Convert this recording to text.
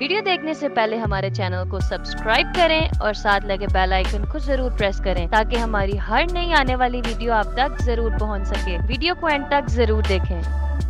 Video देखने से पहले हमारे चैनल को सब्सक्राइब करें और साथ लगे बेल आइकन को जरूर प्रेस करें ताकि हमारी हर नई आने वाली वीडियो आप तक जरूर पहुंच सके। वीडियो को एंड तक जरूर देखें।